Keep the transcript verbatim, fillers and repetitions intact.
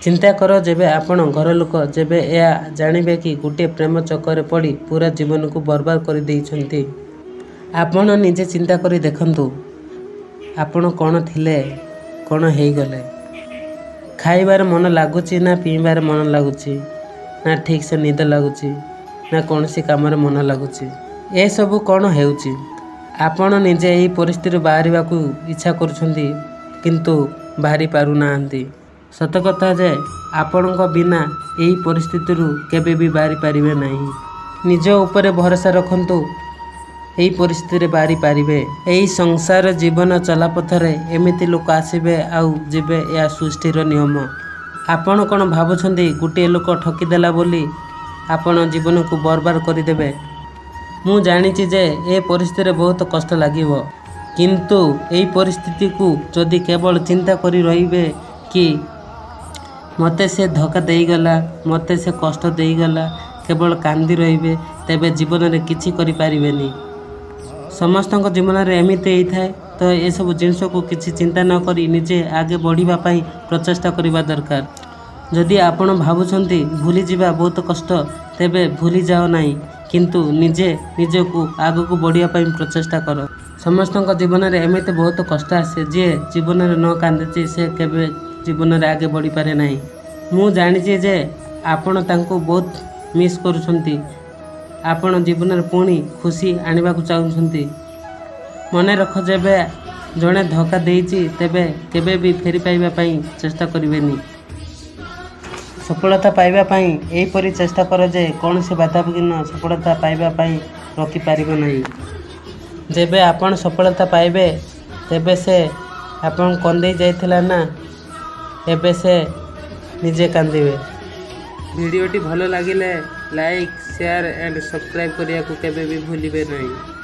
चिंता कर जेबे आपण घर लोक जेबे या जानिबे कि गोटे प्रेम चक्कर पड़ी पूरा जीवन को बर्बाद कर देइछंती। आपण निजे चिंता करी देखंतु आपण कौन थिले कौन हेई गले। खाइबार मन लगुच ना पीबार मन लगुच ना ठीक से निद लगुच ना कौन सी काम मन लगुच। ए सब कौन हेउची आपण निजे यही परिस्थिति बाहर को इच्छा करुछंती किंतु बाहरी पारु नाहंती। सत कथा जे आपण बिना यही परिस्थिति केबे भी बाहरी पारिबे नहीं। निज ऊपर भरोसा रखंतु यही परिस्थिति बाहरी पारिबे। यही संसार जीवन चलापथरे एमिति लोक आसिबे आउ जिबे या सृष्टिर नियम। आपण कौन भावुछंती गोटे लोक ठकीदेला बोली आपण जीवन को बर्बाद करदेबे। मु जानिछि जे ए परिस्थिति बहुत कष्ट लागिवो किंतु एही परिस्थिति को जदि केवल चिंता करी रहिबे कि मते से धोखा देई गला मते से कष्ट देई गला केवल कांदी रहिबे तेबे जीवन रे किछि करि पारिबेनी। समस्तक जीवन रे एमिते ही थाए तो ये सब जिनस को किछि चिंता न करी निजे आगे बढ़िबा पई प्रचेष्टा करिबा दरकार। जदि आपण भावुछंती भूली जिबा बहुत कष्ट तेबे भूली जाओ नहीं किंतु निजे निजे को आग को बढ़िया पई प्रचेष्टा कर। समस्तक जीवन रे एमिते बहुत कष्ट आसे जे जीवन रे न कांदिछि से केबे जीवन रे आगे बढ़ी पारे नहीं। मु जानिछि जे आपण तांको बहुत मिस करूछंती आपण जीवन रे पुणी खुशी आनिबा को चाहुछंती। मने रख जेबे जणे धोखा देइछि तेबे केबे भी फेरी पाइबा पई चेष्टा करिवेनी। सफलता पाइबा पई एही परि चेष्टा कर जे कौन से बाधा विघ्न सफलता पाइबा पई रोकी पारिबो नहीं। जेबे आपण सफलता पाइबे तेबे से आपण कंदे जाइथिला ना एबे से निजे कांदिबे। वीडियोटी भलो लागिले लाइक शेयर एंड सब्सक्राइब करिया को केबे भी भूलिबे नहीं।